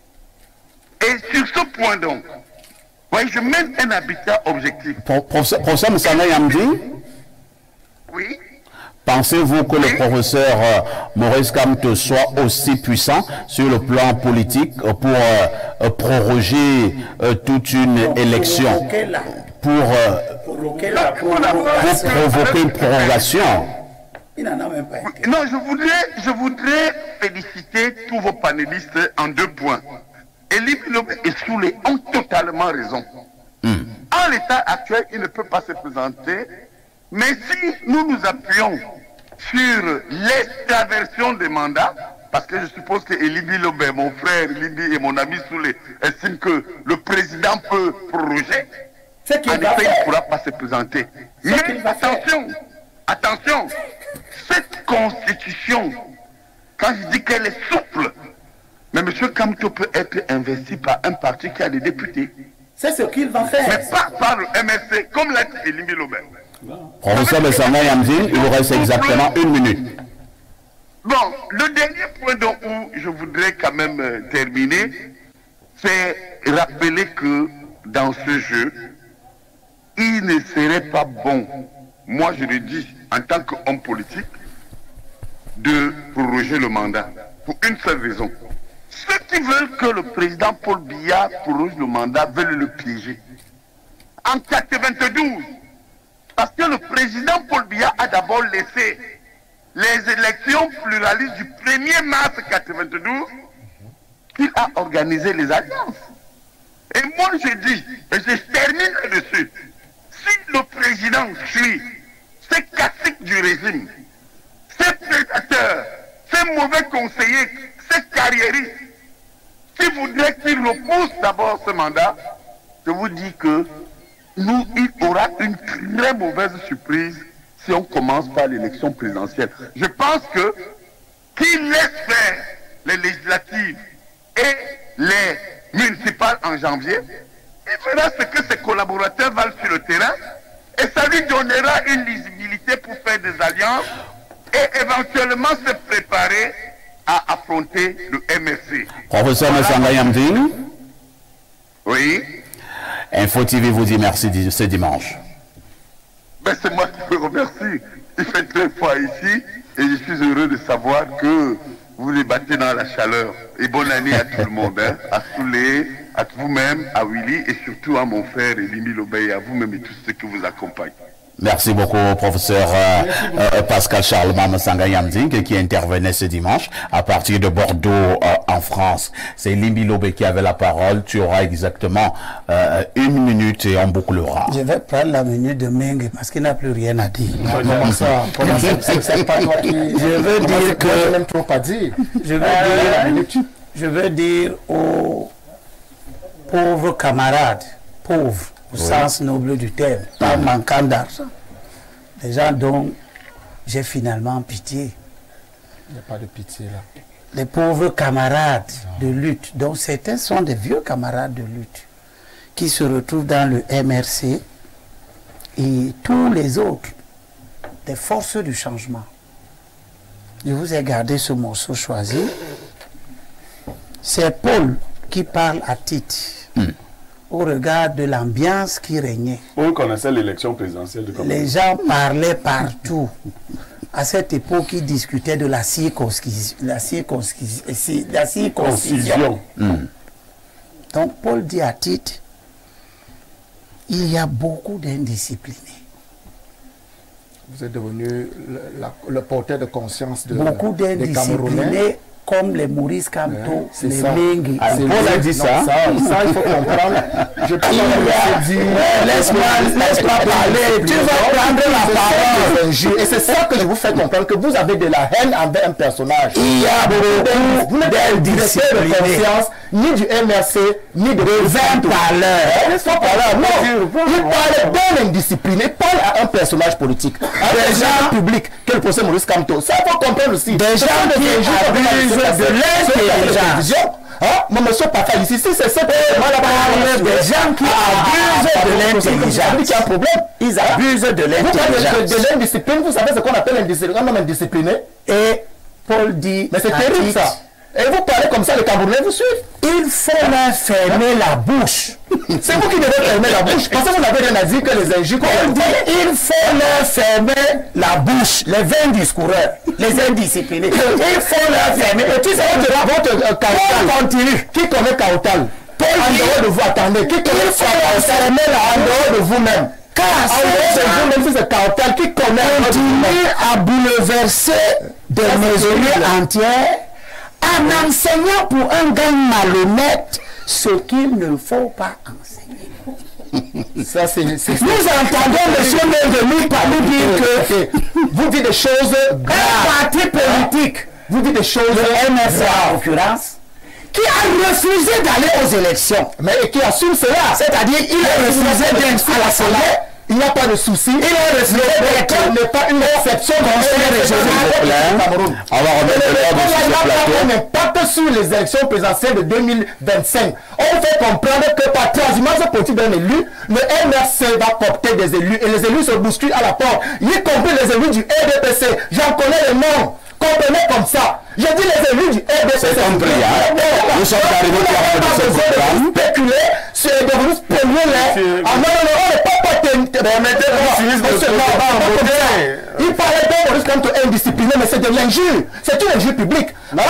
Speaker 6: Et sur ce point donc, ouais, je mène un habitat objectif.
Speaker 1: Professeur Messana Yamdi,
Speaker 6: oui.
Speaker 1: Pensez-vous que le professeur euh, Maurice Kamto soit aussi puissant sur le plan politique euh, pour euh, proroger euh, toute une élection, pour, euh, pour provoquer une prorogation?
Speaker 3: Il n'en a même pas été.
Speaker 6: Non, je voudrais, je voudrais féliciter tous vos panélistes en deux points. Elie Bilobé et Soulé ont totalement raison. Mm. En l'état actuel, il ne peut pas se présenter. Mais si nous nous appuyons sur l'extraversion des mandats, parce que je suppose que Elie Bilobé, mon frère Libi et mon ami Soulé estiment que le président peut proroger, en effet, il ne pourra pas se présenter. Mais attention, attention, cette constitution, quand je dis qu'elle est souple, mais M. Kamto peut être investi par un parti qui a des députés.
Speaker 3: C'est ce qu'il va faire.
Speaker 6: Mais pas par le M S C, comme l'a dit Elie Bilobé.
Speaker 1: Professeur Messana Yamdi, il vous reste exactement une minute.
Speaker 6: Bon, le dernier point dont je voudrais quand même euh, terminer, c'est rappeler que dans ce jeu, il ne serait pas bon, moi je le dis en tant qu'homme politique, de proroger le mandat. Pour une seule raison. Ceux qui veulent que le président Paul Biya proroge le mandat veulent le piéger. En quatre-vingt-douze, parce que le président Paul Biya a d'abord laissé les élections pluralistes du premier mars quatre-vingt-douze, il a organisé les alliances. Et moi je dis, et je termine là-dessus, si le président suit ces caciques du régime, ces prédateurs, ces mauvais conseillers, ces carriéristes, qui voudraient qu'il repousse d'abord ce mandat, je vous dis que nous, il aura une très mauvaise surprise si on commence par l'élection présidentielle. Je pense que qu'il laisse faire les législatives et les municipales en janvier, il verra ce que ses collaborateurs valent sur le terrain et ça lui donnera une lisibilité pour faire des alliances et éventuellement se préparer à affronter le M S C.
Speaker 1: Professeur Messana Yamdi.
Speaker 6: Oui.
Speaker 1: Info T V vous dit merci ce dimanche.
Speaker 6: Ben, c'est moi qui vous remercie. Il fait très froid ici et je suis heureux de savoir que vous débattez dans la chaleur. Et bonne année à tout le monde, hein, à Soulé, à vous-même, à Willy et surtout à mon frère Elie Bilobé et à vous-même et tous ceux qui vous accompagnent.
Speaker 1: Merci beaucoup, professeur euh, euh, Pascal Charlemagne Massanga Yamding, qui intervenait ce dimanche à partir de Bordeaux euh, en France. C'est Limbi Lobe qui avait la parole. Tu auras exactement euh, une minute et on bouclera.
Speaker 3: Je vais prendre la minute de Mengue parce qu'il n'a plus rien à dire.
Speaker 4: Comment ça? Comment ça? C'est pas toi qui...
Speaker 3: Je veux dire que...
Speaker 4: Je n'aime trop pas dire.
Speaker 3: Je veux dire, je veux dire aux pauvres camarades, pauvres, au oui. sens noble du terme, pas mmh. manquant d'argent, les gens dont j'ai finalement pitié.
Speaker 4: Il n'y a pas de pitié là.
Speaker 3: Les pauvres camarades non. de lutte, dont certains sont des vieux camarades de lutte, qui se retrouvent dans le M R C et tous les autres, des forces du changement. Je vous ai gardé ce morceau choisi. C'est Paul qui parle à Tite. Mmh. Au regard de l'ambiance qui régnait.
Speaker 5: On connaissait l'élection présidentielle de Cameroun.
Speaker 3: Les gens parlaient partout. À cette époque, ils discutaient de la circoncision. La circoncision. La circoncision. Mm. Donc, Paul dit à Tite, il y a beaucoup d'indisciplinés.
Speaker 4: Vous êtes devenu le, la, le porteur de conscience de
Speaker 3: beaucoup d'indisciplinés. Comme les Maurice Kamto,
Speaker 4: ouais,
Speaker 3: les Mengue.
Speaker 1: Paul a dit ça.
Speaker 4: ça. Ça, il faut comprendre. Je peux dire.
Speaker 3: Laisse-moi laisse parler. Tu vas prendre la parole.
Speaker 4: Et c'est ça que je vous fais comprendre, que vous avez de la haine envers un personnage.
Speaker 3: Il y a beaucoup
Speaker 4: vous n'êtes pas directeur de conscience, ni du M R C, ni de
Speaker 3: vingt parleurs.
Speaker 4: Laisse pas parler. Non. Il parle d'un indiscipliné. Parle à un personnage politique. À des gens publics, quel procès Maurice Kamto. Ça, il faut comprendre aussi.
Speaker 3: Des gens qui abusent de l'intelligence.
Speaker 4: Hein? Mais monsieur Papa, ici, si c'est ça,
Speaker 3: des gens qui abusent de l'intelligence.
Speaker 4: Il y a un problème.
Speaker 3: Ils abusent de l'intelligence.
Speaker 4: De l'indiscipline, vous savez ce qu'on appelle un homme indiscipliné.
Speaker 3: Et Paul dit.
Speaker 4: Mais c'est terrible ça. Et vous parlez comme ça, les Camerounais vous suivent.
Speaker 3: Il faut leur fermer la bouche.
Speaker 4: C'est vous qui devez fermer la bouche. Parce que vous n'avez rien à dire que les injures.
Speaker 3: Paul dit, il faut leur fermer la bouche. Les vingt discoureurs, les indisciplinés. Il faut leur fermer. Et tu sais, votre Kautal continue. Qui connaît Kautal? Paul dit, en dehors de vous, attendez. Qui connaît il faut leur fermer la en dehors de vous-même. Car c'est vous-même, c'est Kautal qui connaît. Continue à bouleverser des maisonnées entières. En enseignant pour un gars malhonnête ce qu'il ne faut pas enseigner.
Speaker 4: Ça, c'est, c'est, c'est,
Speaker 3: nous entendons M. Mengue parler dire que
Speaker 4: okay. vous dites des choses graves.
Speaker 3: Un parti politique,
Speaker 4: vous dites des choses
Speaker 3: le M R C en l'occurrence, qui a refusé d'aller aux élections.
Speaker 4: Mais qui assume cela.
Speaker 3: C'est-à-dire il a refusé d'être à l'Assemblée.
Speaker 4: Il n'y a pas de souci.
Speaker 3: Il a refusé
Speaker 4: d'être n'est pas une exception dans
Speaker 3: le
Speaker 4: régional
Speaker 1: Cameroun. On va remettre le
Speaker 4: n'a pas d'impact sur les élections présidentielles de deux mille vingt-cinq. On fait comprendre que par transhumance politique d'un élu, le M R C va porter des élus et les élus se bousculent à la porte, y compris les élus du R D P C. J'en connais les noms. Comprenez comme ça. Je dis les élus du R D P C.
Speaker 1: C'est compris, hein. Nous sommes arrivés à ce programme.
Speaker 4: Spéculer, c'est devenu spéculer les. Ah non, non, non, on n'est pas il parlait d'un Maurice Kamto indiscipliné, mais c'est de l'injure. C'est une injure publique.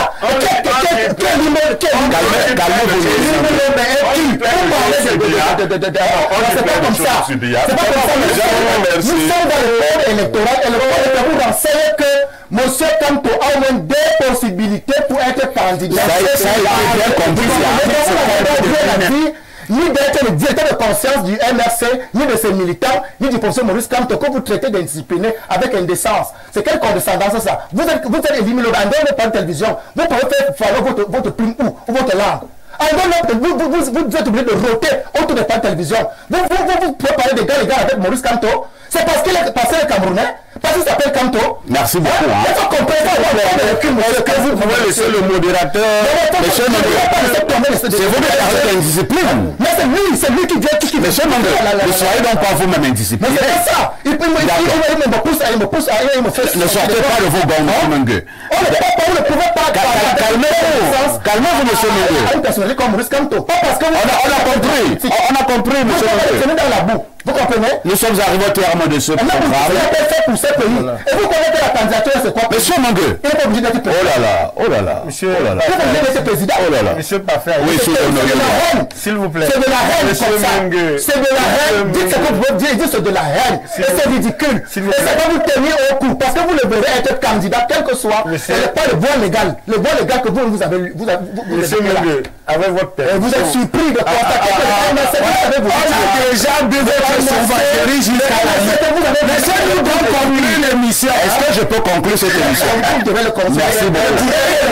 Speaker 4: C'est pas comme ça. C'est pas comme ça. Nous sommes dans le code électoral et le code électoral enseigne que Monsieur Kamto a au moins deux possibilités pour être candidat.
Speaker 1: Ça a été bien compris.
Speaker 4: Ni d'être le directeur de conscience du M R C, ni de ses militants, ni du professeur Maurice Kamto, que vous traitez d'indiscipliné avec indécence. C'est quelle condescendance ça? Vous êtes, vous êtes éliminé, en dehors de pas de télévision, vous pouvez faire falloir votre, votre plume ou, ou votre langue. En dehors, vous, vous, vous, vous êtes obligé de roter autour de pas de télévision. Vous, vous, vous, vous pouvez parler des gars, les gars avec Maurice Kamto. C'est parce qu'il est passé le Camerounais, parce qu'il s'appelle Kamto.
Speaker 1: Merci beaucoup. Hein.
Speaker 4: Il faut comprendre ça.
Speaker 1: Est-ce que vous pouvez laisser le modérateur? Monsieur Mengue, c'est vous qui avez indiscipline.
Speaker 4: Mais c'est lui, c'est lui qui vient tout ce qui veut.
Speaker 1: Monsieur Mengue, ne soyez donc pas vous-même indiscipliné.
Speaker 4: Mais c'est ça. Il me pousse, il me pousse, il me fait.
Speaker 1: Ne sortez pas de vos gants, Monsieur Mengue.
Speaker 4: On ne pouvait pas.
Speaker 1: Calmez-vous. Calmez-vous, Monsieur Mengue.
Speaker 4: Une personnalité comme Maurice Kamto. Pas parce que
Speaker 1: on a compris. On a compris, Monsieur Mengue.
Speaker 4: Dans la boue.
Speaker 3: Vous comprenez?
Speaker 1: Nous sommes arrivés au terme de ce
Speaker 3: programme. Vous avez fait pour ce pays. Voilà. Et vous connaissez la candidature, c'est quoi?
Speaker 1: Monsieur Mangue.
Speaker 3: Il n'est pas obligé d'être président.
Speaker 1: Oh là là, oh là là.
Speaker 2: Monsieur,
Speaker 1: oh là là.
Speaker 3: Il n'est pas obligé d'être président.
Speaker 1: Oh là là.
Speaker 2: Monsieur Parfait.
Speaker 1: Oui,
Speaker 3: c'est de la haine.
Speaker 2: S'il vous plaît.
Speaker 3: C'est de la haine
Speaker 2: Monsieur
Speaker 3: comme ça. C'est de la haine. Dites ce que vous pouvez dire, dites c'est de la haine. Et c'est ridicule. Et c'est pas vous tenir au cou. Parce que vous le verrez être candidat, quel que soit. Ce n'est pas le voie légal. Le voie légal que vous, vous avez. Vous avez
Speaker 2: Monsieur Mangue, avec votre père.
Speaker 3: Vous êtes surpris de constater que le M S C vous avez déjà bu votre sauvagerie jusqu'à la nuit. Laissez-nous donc conclure l'émission.
Speaker 1: Est-ce que je peux conclure cette émission?
Speaker 3: Vous devez le conclure.
Speaker 1: Merci beaucoup.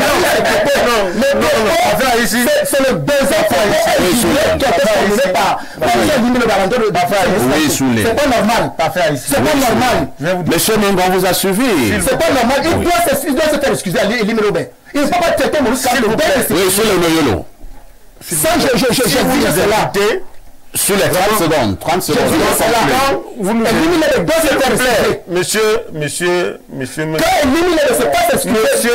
Speaker 3: C'est le deuxième point qui a été formulé par
Speaker 1: Oui, Soulé.
Speaker 3: C'est pas normal. C'est pas normal.
Speaker 1: Monsieur Mengo, on vous a suivi.
Speaker 3: C'est pas normal. Il doit se, il doit se faire excuser à Elimé Robert. Il ne peut pas traiter Maurice comme le père.
Speaker 1: Oui, sur le Noyolo.
Speaker 3: Ça, je, je, je, je dis cela.
Speaker 1: Sur les trente secondes. trente secondes.
Speaker 3: Je dis cela. Vous nous éliminez les deux se faire excuser.
Speaker 2: Monsieur, monsieur, monsieur.
Speaker 3: Quand éliminer ne se pas s'excuser. Monsieur.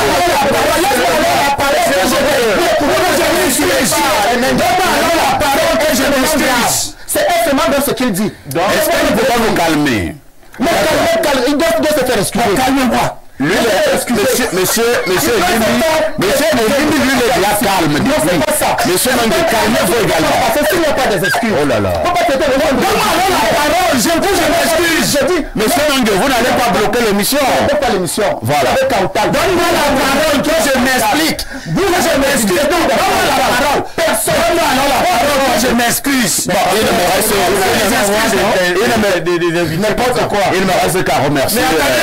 Speaker 3: C'est extrêmement dans ce qu'il dit.
Speaker 1: Est-ce qu'il ne peut pas vous calmer?
Speaker 3: Mais calmez, il doit se faire excuser. Calmez-moi.
Speaker 1: Lui, monsieur, monsieur, monsieur Elimi, monsieur Elimi, lui, il est déjà calme. Monsieur Mangue, calmez-vous également.
Speaker 3: Parce que s'il n'y a pas des excuses.
Speaker 1: Oh là là.
Speaker 3: Donne-moi la parole, je vous m'excuse. Je dis,
Speaker 1: monsieur Mangue, vous n'allez pas bloquer l'émission.
Speaker 3: Je ne pas l'émission.
Speaker 1: Voilà.
Speaker 3: Donne-moi la parole que je m'explique. Vous, je m'excuse. Donne-moi la parole. Personne n'a la parole que je m'excuse.
Speaker 1: Bon, il ne me reste il ne me n'importe quoi. Il me reste qu'à remercier.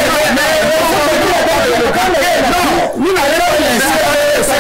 Speaker 3: Non, nous n'allons pas laisser.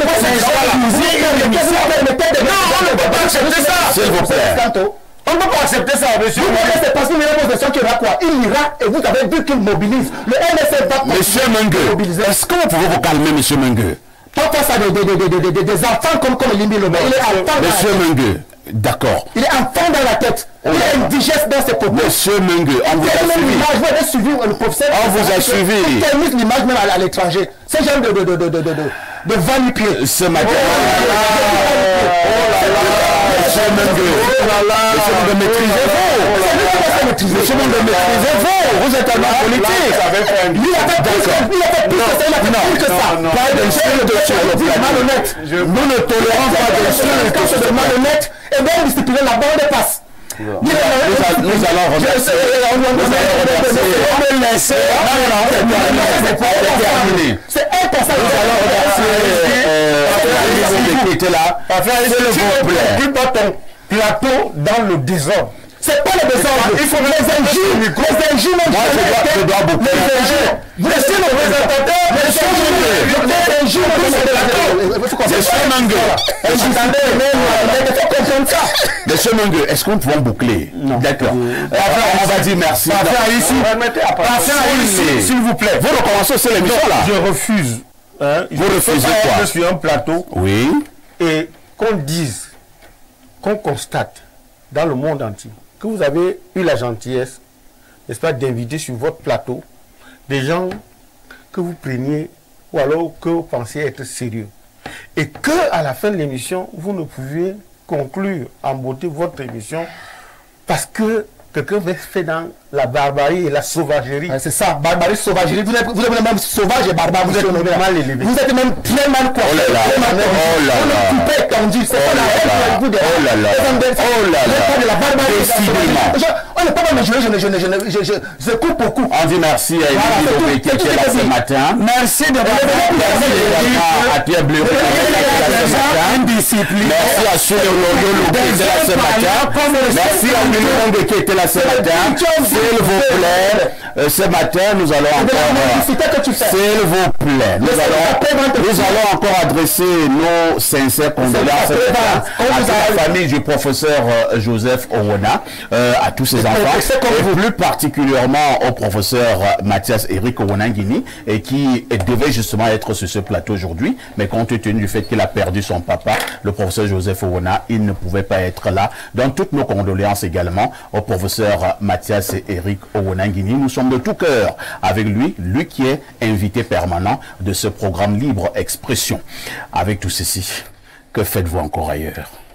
Speaker 3: Non, on ne peut pas accepter ça.
Speaker 1: S'il vous plaît.
Speaker 3: On ne peut pas accepter ça, monsieur. C'est parce qu'il y a une opposition qui ira quoi? Il ira et vous avez vu qu'il mobilise. Le M S C va
Speaker 1: Monsieur Mengue, est-ce que vous pouvez vous calmer, monsieur Mengue?
Speaker 3: Pas face à des, des, des, des, des, des enfants comme, comme Limbi Loba. Il est enfant.
Speaker 1: Monsieur Mengue, d'accord.
Speaker 3: Il est enfant dans la tête. Il est indigeste dans ses propos.
Speaker 1: Monsieur Mengue, on vous a suivi.
Speaker 3: Vous avez suivi le professeur.
Speaker 1: On vous a suivi.
Speaker 3: Il termine l'image même à l'étranger. C'est genre de, de, de, de, de, de, de vanipier.
Speaker 1: Ce matin. Oh là là. Monsieur Mengue. Oh là là. Monsieur Mengue, maîtrisez-vous. Monsieur Mengue, maîtrisez-vous. Vous êtes un homme politique.
Speaker 3: Il a fait plus que ça. Il a fait plus que ça.
Speaker 1: Pas d'insulte sur le plan malhonnête. Nous ne tolérons pas d'insulte.
Speaker 3: Quand c'est malhonnête, et bien discipliner la bande passe.
Speaker 1: Nous, nous, allons, nous allons remercier. Nous allons remercier.
Speaker 3: C'est important.
Speaker 1: Nous allons remercier qui était là. S'il vous plaît.
Speaker 2: Pas ton plateau dans le désordre.
Speaker 3: C'est pas le désordre. Il faut les injures. Les injures,
Speaker 1: moi je dois beaucoup.
Speaker 3: Les injures. Vous laissez le présentateur. Les injures.
Speaker 1: Monsieur Mengue. Monsieur Mengue, est-ce qu'on peut boucler? Non. D'accord. On va dire merci.
Speaker 2: Ici, s'il vous plaît.
Speaker 1: Vous recommencez aussi l'émission là.
Speaker 2: Je refuse.
Speaker 1: Vous refusez quoi?
Speaker 2: Je suis un plateau.
Speaker 1: Oui.
Speaker 2: Et qu'on dise, qu'on constate dans le monde entier que vous avez eu la gentillesse, n'est-ce pas, d'inviter sur votre plateau des gens que vous preniez ou alors que vous pensiez être sérieux. Et que à la fin de l'émission, vous ne pouviez conclure en beauté votre émission parce que quelqu'un fait dans la barbarie et la sauvagerie.
Speaker 3: C'est ça, barbarie, sauvagerie. Vous êtes, vous êtes même sauvage et barbare.
Speaker 2: Vous, vous êtes mal, mal élevé.
Speaker 3: Vous êtes même très mal coiffé.
Speaker 1: Oh là là. Oh là là.
Speaker 3: On est coupé, tendu. C'est pas la haine.
Speaker 1: Oh là là. Oh là là.
Speaker 3: De la barbarie.
Speaker 1: Décidément.
Speaker 3: On n'est pas mal joué. Je, je, je, je, je, je coupe beaucoup.
Speaker 1: On dit merci à Élie qui était là ce matin.
Speaker 3: Merci de
Speaker 1: Merci également à Pierre Bleu qui était là ce matin. Merci à Soulé Lolo qui était là ce matin. Merci à Milongo qui était là ce matin. S'il vous plaît, euh, ce matin, nous allons encore... S'il vous plaît, nous allons, nous allons encore adresser nos sincères condoléances à la famille du professeur euh, Joseph Owona, euh, à tous ses enfants, et plus particulièrement au professeur Mathias Eric Owona-Guini, et qui devait justement être sur ce plateau aujourd'hui, mais compte tenu du fait qu'il a perdu son papa, le professeur Joseph Owona, il ne pouvait pas être là. Donc toutes nos condoléances également au professeur Mathias et Eric Owona-Guini. Nous sommes de tout cœur avec lui, lui qui est invité permanent de ce programme Libre Expression. Avec tout ceci, que faites-vous encore ailleurs?